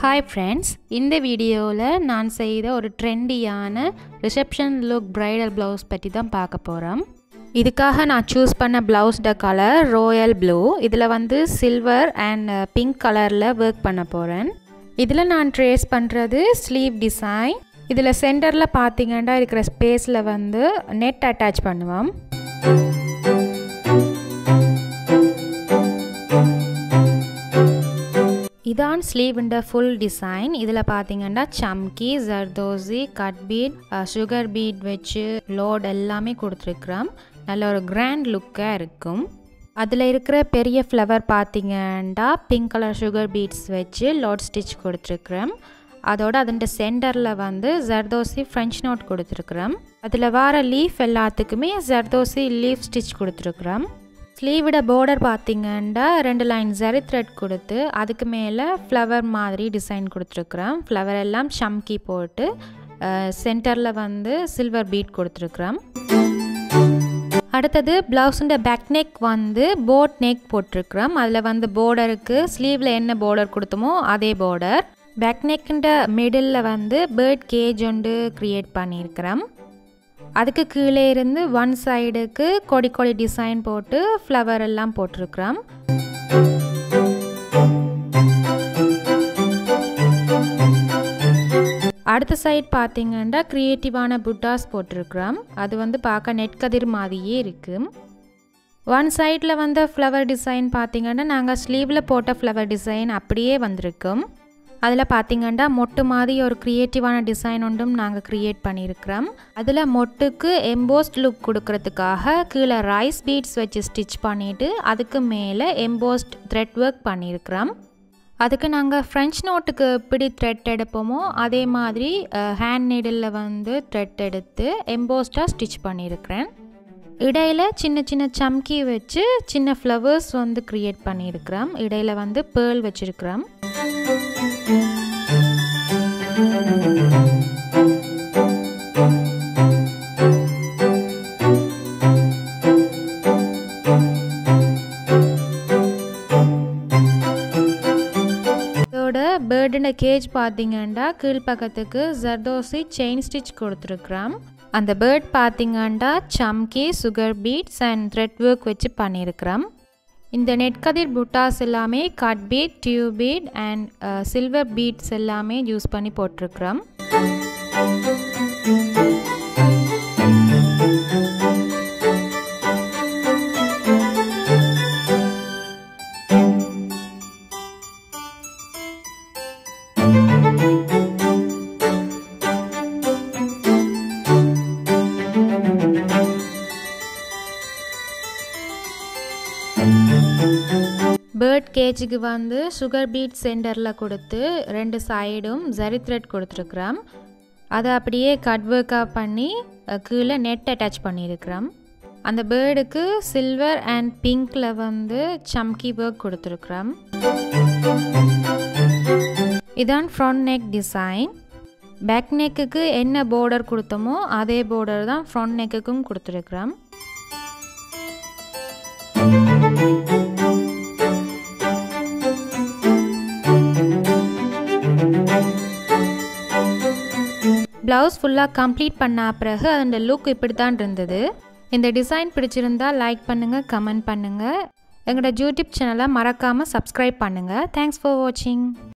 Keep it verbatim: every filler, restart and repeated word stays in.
Hi friends, இந்த வீடியோல நான் செய்த ஒரு ட்ரெண்டியான ரிசப்ஷன் லுக் bridal blouse பத்தி தான் பார்க்க போறோம். இதுக்காக நான் சூஸ் பண்ண blouse ட கலர் ராயல் ப்ளூ. இதுல வந்து சில்வர் அண்ட் பிங்க் கலர்ல வர்க் பண்ண போறேன். இதுல நான் ட்ரேஸ் பண்றது ஸ்லீவ் டிசைன். இதுல சென்டர்ல பாத்தீங்கன்னா இருக்கிற ஸ்பேஸ்ல வந்து நெட் அட்டாச் பண்ணுவோம். இதான் ஸ்லீவ் இந்த ஃபுல் டிசைன். இதில் பார்த்தீங்கன்னா சம்கி, zardozi, cut bead, sugar bead வச்சு லோட் எல்லாமே கொடுத்துருக்குறோம். நல்ல ஒரு கிராண்ட் லுக்காக இருக்கும். அதில் இருக்கிற பெரிய ஃப்ளவர் பார்த்தீங்கன்னா பிங்க் கலர் சுகர் பீட்ஸ் வச்சு லோட் ஸ்டிச் கொடுத்துருக்குறோம். அதோட அதோட சென்டரில் வந்து ஜர்தோசி ஃப்ரெஞ்ச் நோட் கொடுத்துருக்குறோம். அதில் வர லீஃப் எல்லாத்துக்குமே ஜர்தோசி லீஃப் ஸ்டிச் கொடுத்துருக்குறோம். ஸ்லீவோட பார்டர் பார்த்தீங்கன்னா ரெண்டு லைன் ஜரி த்ரெட் கொடுத்து அதுக்கு மேலே ஃப்ளவர் மாதிரி டிசைன் கொடுத்துருக்குறோம். ஃப்ளவர் எல்லாம் சம்கி போட்டு சென்டரில் வந்து சில்வர் பீட் கொடுத்துருக்குறோம். அடுத்தது ப்ளவுஸுண்ட பேக் நெக் வந்து போட் நெக் போட்டிருக்கிறோம். அதில் வந்து பார்டருக்கு ஸ்லீவில் என்ன பார்டர் கொடுத்தோமோ அதே பார்டர். பேக் நெக்குண்ட மிடில் வந்து பேர்ட் கேஜ் ஒன்று க்ரியேட் பண்ணியிருக்கிறோம். அதுக்கு கீழே இருந்து ஒன் சைடுக்கு கொடி கொடி டிசைன் போட்டு ஃப்ளவர் எல்லாம் போட்டிருக்கிறோம். அடுத்த சைட் பார்த்தீங்கன்னா கிரியேட்டிவான புட்டாஸ் போட்டிருக்கிறோம். அது வந்து பார்க்க நெட் கதிர் மாதிரியே இருக்கு. ஒன் சைடில் வந்து ஃப்ளவர் டிசைன் பார்த்தீங்கன்னா நாங்கள் ஸ்லீவில் போட்ட ஃப்ளவர் டிசைன் அப்படியே வந்திருக்கோம். அதில் பார்த்தீங்கன்னா மொட்டு மாதிரி ஒரு க்ரியேட்டிவான டிசைன் ஒன்றும் நாங்கள் க்ரியேட் பண்ணியிருக்கிறோம். அதில் மொட்டுக்கு எம்போஸ்ட் லுக் கொடுக்கறதுக்காக கீழே ரைஸ் பீட்ஸ் வச்சு ஸ்டிச் பண்ணிவிட்டு அதுக்கு மேலே எம்போஸ்ட் த்ரெட் ஒர்க் பண்ணியிருக்கிறோம். அதுக்கு நாங்கள் ஃப்ரெஞ்ச் நோட்டுக்கு எப்படி த்ரெட் எடுப்போமோ அதே மாதிரி ஹேண்ட் நீடில் வந்து த்ரெட் எடுத்து எம்போஸ்டாக ஸ்டிச் பண்ணியிருக்கிறேன். இடையில் சின்ன சின்ன சம்கி வச்சு சின்ன ஃப்ளவர்ஸ் வந்து க்ரியேட் பண்ணியிருக்கிறோம். இடையில் வந்து பேர்ல் வச்சுருக்கிறோம். பேர்டுன கேஜ் பார்த்தீங்கன்னா கீழ்ப்பக்கத்துக்கு ஜர்தோசி செயின் ஸ்டிச் கொடுத்துருக்குறோம். அந்த பேர்ட் பார்த்தீங்கன்னா சம்கி, sugar beads and thread work வச்சு பண்ணியிருக்கிறோம். இந்த நெட் கதிர் புட்டாஸ் எல்லாமே cut bead, tube bead and silver beads எல்லாமே யூஸ் பண்ணி போட்டிருக்கிறோம். பேர்ட் கேஜுக்கு வந்து சுகர் பீட் சென்டரில் கொடுத்து ரெண்டு சைடும் ஜரி த்ரெட் கொடுத்துருக்குறோம். அதை அப்படியே கட் ஒர்க்காக பண்ணி கீழே நெட் அட்டாச் பண்ணியிருக்கிறோம். அந்த பேர்டுக்கு சில்வர் அண்ட் பிங்க்கில் வந்து சம்கி ஒர்க் கொடுத்துருக்குறோம். இதான் ஃப்ரண்ட் நெக் டிசைன். பேக் நெக்குக்கு என்ன பார்டர் கொடுத்தோமோ அதே பார்டர் தான் ஃப்ரண்ட் நெக்குக்கும் கொடுத்துருக்குறோம். ப்ளவுஸ் ஃபுல்லாக கம்ப்ளீட் பண்ண பிறகு அதோட லுக் இப்படி தான் இருந்தது. இந்த டிசைன் பிடிச்சிருந்தா லைக் பண்ணுங்கள், கமெண்ட் பண்ணுங்கள். எங்களோட யூடியூப் சேனலை மறக்காமல் சப்ஸ்கிரைப் பண்ணுங்கள். தேங்க்ஸ் ஃபார் வாட்சிங்.